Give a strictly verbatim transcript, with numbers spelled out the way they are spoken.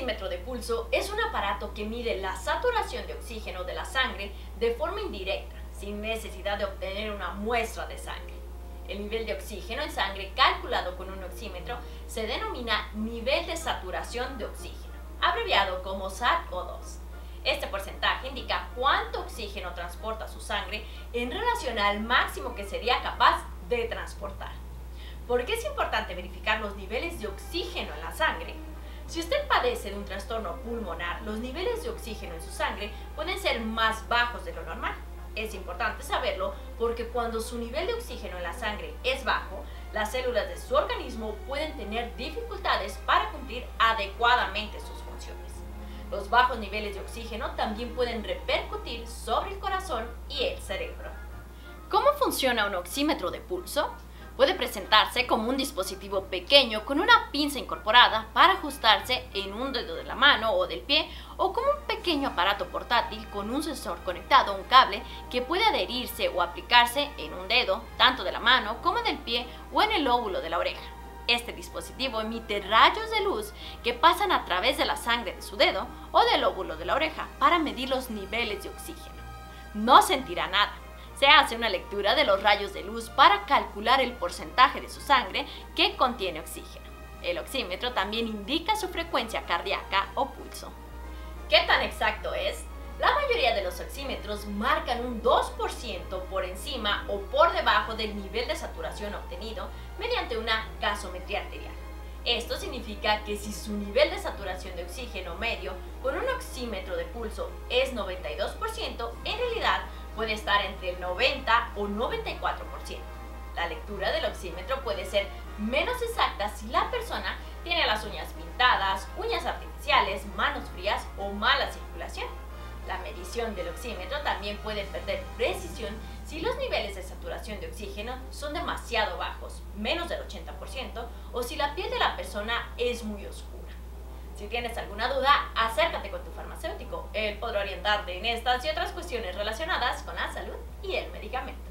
oxímetro de pulso es un aparato que mide la saturación de oxígeno de la sangre de forma indirecta, sin necesidad de obtener una muestra de sangre. El nivel de oxígeno en sangre calculado con un oxímetro se denomina nivel de saturación de oxígeno, abreviado como S A T o dos. Este porcentaje indica cuánto oxígeno transporta su sangre en relación al máximo que sería capaz de transportar. ¿Por qué es importante verificar los niveles de oxígeno en la sangre? Si usted padece de un trastorno pulmonar, los niveles de oxígeno en su sangre pueden ser más bajos de lo normal. Es importante saberlo porque cuando su nivel de oxígeno en la sangre es bajo, las células de su organismo pueden tener dificultades para cumplir adecuadamente sus funciones. Los bajos niveles de oxígeno también pueden repercutir sobre el corazón y el cerebro. ¿Cómo funciona un oxímetro de pulso? Puede presentarse como un dispositivo pequeño con una pinza incorporada para ajustarse en un dedo de la mano o del pie, o como un pequeño aparato portátil con un sensor conectado a un cable que puede adherirse o aplicarse en un dedo, tanto de la mano como del pie o en el lóbulo de la oreja. Este dispositivo emite rayos de luz que pasan a través de la sangre de su dedo o del lóbulo de la oreja para medir los niveles de oxígeno. No sentirá nada. Se hace una lectura de los rayos de luz para calcular el porcentaje de su sangre que contiene oxígeno. El oxímetro también indica su frecuencia cardíaca o pulso. ¿Qué tan exacto es? La mayoría de los oxímetros marcan un dos por ciento por encima o por debajo del nivel de saturación obtenido mediante una gasometría arterial. Esto significa que si su nivel de saturación de oxígeno medio con un oxímetro de pulso es noventa y dos por ciento, en realidad puede estar entre el noventa o noventa y cuatro por ciento. La lectura del oxímetro puede ser menos exacta si la persona tiene las uñas pintadas, uñas artificiales, manos frías o mala circulación. La medición del oxímetro también puede perder precisión si los niveles de saturación de oxígeno son demasiado bajos, menos del ochenta por ciento, o si la piel de la persona es muy oscura. Si tienes alguna duda, acércate con tu farmacéutico. Él podrá orientarte en estas y otras cuestiones relacionadas con la salud y el medicamento.